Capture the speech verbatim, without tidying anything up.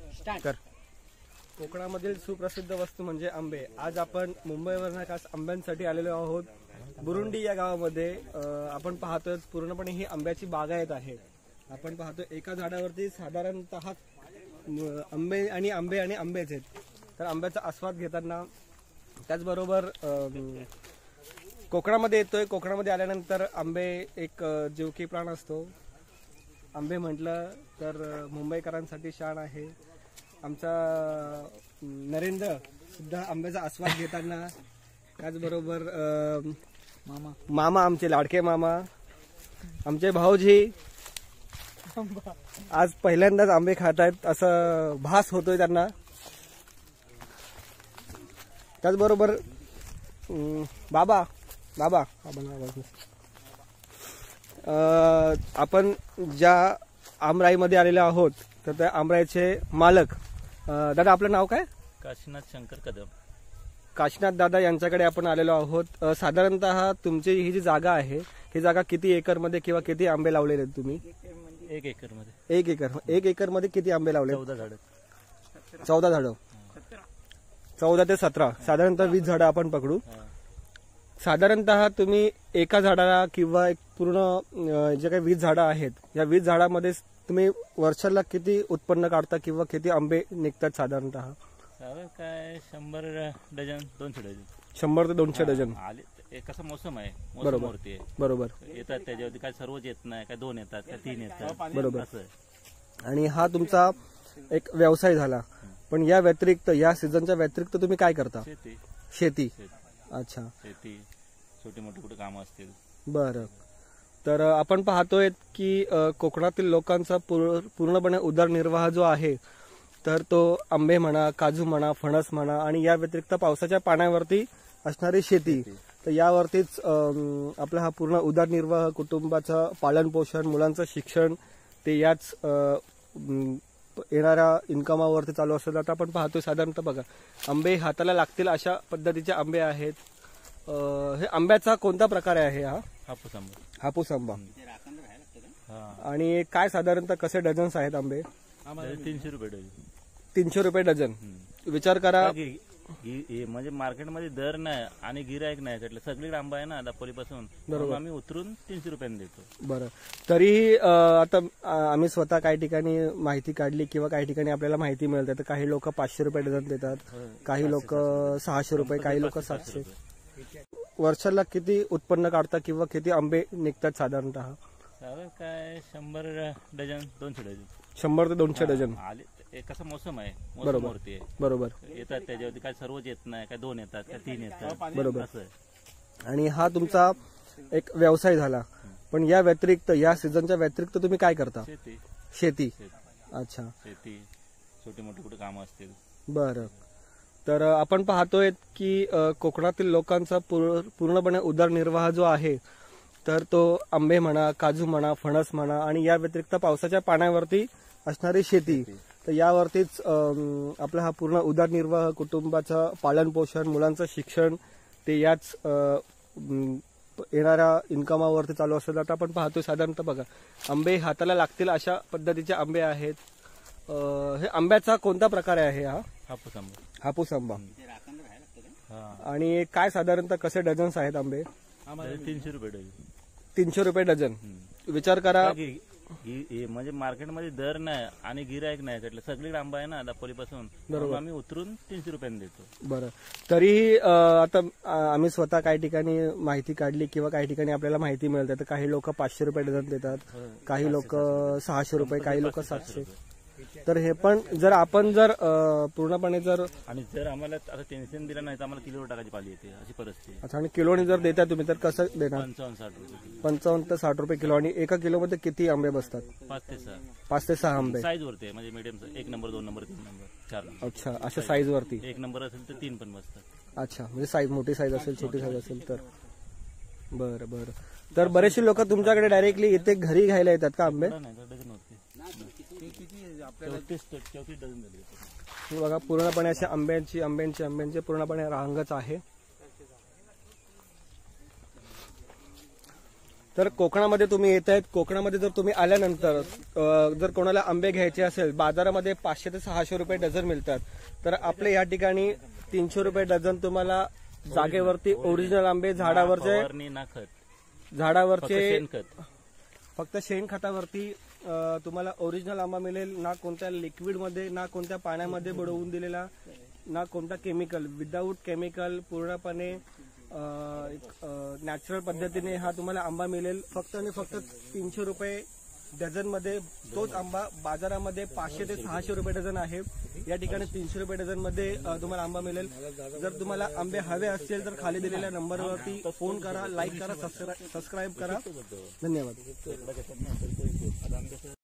कर. कोकणामधील सुप्रसिद्ध वस्तू म्हणजे आंबे. आज आपण मुंबईवरून खास आंब्यांसाठी आलेलो आहोत. बुरुंडी या गावामध्ये आपण पाहतोय पूर्णपणे ही आंब्याची बागायत आहे. आपण पाहतोय एका झाडावरती साधारणतः आंबे आणि आंबे आणि आंबेच आहेत. तर आंब्याचा आस्वाद घेताना त्याचबरोबर कोकणामध्ये येतोय. कोकणामध्ये आल्यानंतर आंबे एक जीवकी प्राण असतो. आंबे म्हटलं तर मुंबईकरांसाठी शान आहे. आमचा नरेंद्र सुद्धा आंब्याचा आस्वाद घेताना त्याचबरोबर मामा मामा आमचे लाडके मामा आमचे भाऊजी आज पहिल्यांदाच आंबे खात आहेत असं भास होतोय त्यांना. त्याचबरोबर बाबा बाबा आपण ज्या आमराईमध्ये आलेलो आहोत तर त्या आमराईचे मालक दादा आपलं नाव काय? काशीनाथ शंकर कदम. काशीनाथ दादा यांच्याकडे आपण आलेलो आहोत. साधारणतः तुमची ही जी जागा आहे ही जागा किती एकर मध्ये किंवा किती आंबे लावलेले आहेत तुम्ही? एक एकर मध्ये. एक एकर एक एकर मध्ये किती आंबे लावले? चौदा झाडं. चौदा झाडं चौदा ते सतरा साधारणतः वीस झाडं आपण पकडू. साधारणतः तुम्ही एका झाडाला किंवा एक पूर्ण जे काही वीस झाडं आहेत या वीस झाडामध्ये तुम्ही वर्षाला किती उत्पन्न काढता किंवा किती आंबे निघतात साधारणतः? काय शंभर डझन दोनशे डझन. शंभर ते दोनशे डझन. कसा मोसम आहे. बरोबर बरोबर येतात त्याच्यावरती काय सर्वच येत नाही. काय दोन येतात काय तीन येतात. बरोबर. आणि हा तुमचा एक व्यवसाय झाला. पण या व्यतिरिक्त या सीझनच्या व्यतिरिक्त तुम्ही काय करता? शेती. शेती. अच्छा. शेती छोटी मोठी कुठे कामं असतील. बरं. तर आपण पाहतोय की कोकणातील लोकांचा पूर्णपणे उदरनिर्वाह जो आहे तर तो आंबे म्हणा, काजू म्हणा, फणस म्हणा आणि या व्यतिरिक्त पावसाच्या पाण्यावरती असणारी शेती. तर यावरतीच आपला हा पूर्ण उदरनिर्वाह, कुटुंबाचं पालन पोषण, मुलांचं शिक्षण ते याच येणाऱ्या इन्कमावरती चालू असतं. आता आपण पाहतोय साधारणतः बघा आंबे हाताला लागतील अशा पद्धतीचे आंबे आहेत. हे आंब्याचा कोणता प्रकार आहे हा? हापूस आंबा. हापूस आंबा. आणि काय साधारणतः कसे डझन्स आहेत आंबे? तीनशे रुपये डझन. तीनशे रुपये डझन. विचार करा म्हणजे मार्केटमध्ये दर नाही आणि गिरायक नाही त्यातलं सगळीकडे आंबा आहे ना दापोलीपासून. बरोबर. आम्ही उतरून तीनशे रुपयांनी देतो. बरं. तरीही आता आम्ही स्वतः काही ठिकाणी माहिती काढली किंवा काही ठिकाणी आपल्याला माहिती मिळते तर काही लोक पाचशे रुपये डझन देतात, काही लोक सहाशे रुपये, काही लोक सातशे. वर्षाला किती उत्पन्न काढता किंवा किती आंबे निघतात साधारणतः? काय शंभर डझन दोनशे डझन. शंभर ते दोनशे डझन. कसा मोसम आहे. बरोबर बरोबर. येतात त्याच्यावरती काय सर्वच येत नाही. काय दोन येतात काय तीन येतात. बरोबर. आणि हा तुमचा एक व्यवसाय झाला. पण या व्यतिरिक्त या सीझनच्या व्यतिरिक्त तुम्ही काय करता? शेती. शेती. अच्छा. शेती छोटी मोठी कुठे कामं असतील. बरं. तर आपण पाहतोय की कोकणातील लोकांचा पूर्णपणे उदरनिर्वाह जो आहे तर तो आंबे म्हणा, काजू म्हणा, फणस म्हणा आणि या व्यतिरिक्त पावसाच्या पाण्यावरती असणारी शेती. तर यावरतीच आपला हा पूर्ण उदरनिर्वाह, कुटुंबाचं पालन पोषण, मुलांचं शिक्षण ते याच येणाऱ्या इन्कमावरती चालू असतं. आता आपण पाहतोय साधारणतः बघा आंबे हाताला लागतील अशा पद्धतीचे आंबे आहेत. हे आंब्याचा कोणता प्रकार आहे हा? हापूस आंबा. हापूस आंबा. आणि काय साधारणतः कसे डझन्स आहेत आंबे? तीनशे रुपये डझन. तीनशे रुपये डझन. विचार करा म्हणजे मार्केटमध्ये दर नाही आणि गिरायक नाही त्यातलं सगळीकडे आंबा आहे ना दापोलीपासून. बरोबर. आम्ही उतरून तीनशे रुपयांनी देतो. बरं. तरीही आता आम्ही स्वतः काही ठिकाणी माहिती काढली किंवा काही ठिकाणी आपल्याला माहिती मिळते तर काही लोक पाचशे रुपये डझन देतात, काही लोक सहाशे रुपये, काही लोक सातशे. तर हे पण जर आपण जर पूर्णपणे जर आणि जर आम्हाला आता टेन्शन दिलं नाही तर आम्हाला किलोवर टाकायची पाली येते अशी परिस्थिती. अच्छा. आणि किलोनी जर देता तुम्ही तर कसं देणार? पंचावन्न साठ रुपये. पंचावन्न ते साठ रुपये किलो. आणि एका किलो मध्ये किती आंबे बसतात? पाच ते सहा. पाच ते सहा आंबे. साईज वरती म्हणजे मीडियम एक नंबर, दोन नंबर, तीन नंबर, चार नंबर. अच्छा. अशा साईज वरती. एक नंबर असेल तर तीन पण बसतात. अच्छा. म्हणजे साईज मोठी साईज असेल, छोटी साईज असेल तर. बरं बरं. तर बरेचसे लोक तुमच्याकडे डायरेक्टली इथे घरी घ्यायला येतात का आंबे? बघा पूर्णपणे अशा आंब्यांची आंब्यांची आंब्यांची पूर्णपणे रांगच आहे. तर कोकणामध्ये तुम्ही येत आहेत. कोकणामध्ये जर तुम्ही आल्यानंतर अ, जर कोणाला आंबे घ्यायचे असेल, बाजारामध्ये पाचशे ते सहाशे रुपये डझन मिळतात. तर आपल्या या ठिकाणी तीनशे रुपये डझन तुम्हाला जागेवरती ओरिजिनल आंबे झाडावरचे फवारणी ना खत, फक्त झाडावरचे शेणखत. फक्त शेणखतावरती अ, तुम्हाला ओरिजिनल आंबा मिळेल. ना कोणत्या लिक्विडमध्ये, ना कोणत्या पाण्यामध्ये बुडवून दिलेला, ना कोणता केमिकल, विदाऊट केमिकल पूर्णपणे नॅचरल पद्धतीने हा तुम्हाला आंबा मिळेल. फक्त आणि फक्त तीनशे रुपये डझन मध्ये. तोच आंबा बाजारामध्ये पाचशे ते सहाशे रुपये डझन आहे. या ठिकाणी तीनशे रुपये डझन मध्ये अ, तुम्हाला आंबा मिळेल. जर तुम्हाला आंबे हवे असतील तर खाली दिलेल्या नंबरवरती फोन करा, लाईक करा, सबस्क्राईब करा. धन्यवाद.